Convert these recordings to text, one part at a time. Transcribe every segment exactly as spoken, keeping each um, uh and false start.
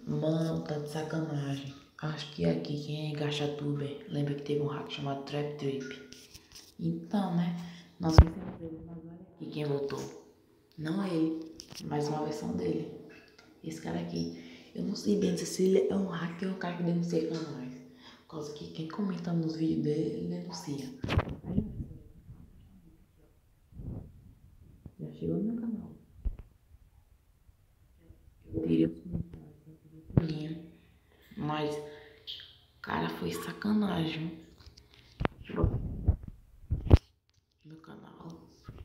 Mano, tá de sacanagem. Acho que aqui quem é GachaTuber lembra que teve um hack chamado Trap Trip. Então, né? Nós vencemos ele, mas olha aqui quem voltou. Não é ele, mas uma versão dele. Esse cara aqui. Eu não sei bem se ele é um hacker ou um cara que denuncia canais. Por causa que quem comenta nos vídeos dele, ele denuncia. Aí, já chegou no meu canal. Eu tirei os comentários, mas, cara, foi sacanagem. Meu canal.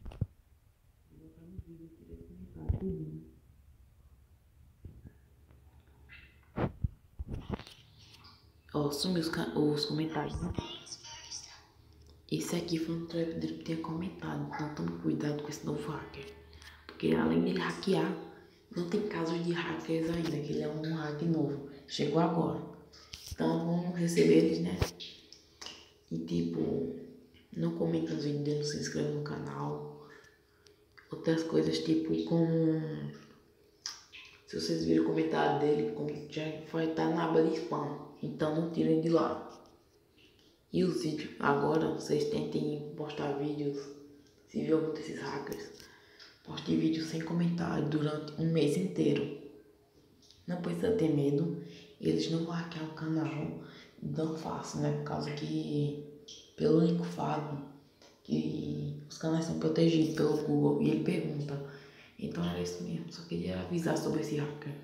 Ó, sumiu os, os comentários, né? Esse aqui foi um trap dele que tinha comentado. Então tome cuidado com esse novo hacker. Porque além dele hackear, não tem casos de hackers ainda, que ele é um hack novo. Chegou agora. Então vamos receber eles, né? E tipo, não comenta nos vídeos dele, não se inscreve no canal. Outras coisas tipo como... Se vocês viram o comentário dele, já vai estar na aba de spam. Então não tirem de lá. E os vídeos, agora vocês tentem postar vídeos, se viu algum desses hackers, poste vídeos sem comentário durante um mês inteiro. Não precisa ter medo, eles não vão hackear o canal, não façam, né? Por causa que, pelo único fato que os canais são protegidos pelo Google e ele pergunta. Então era isso mesmo, só queria avisar sobre esse hacker.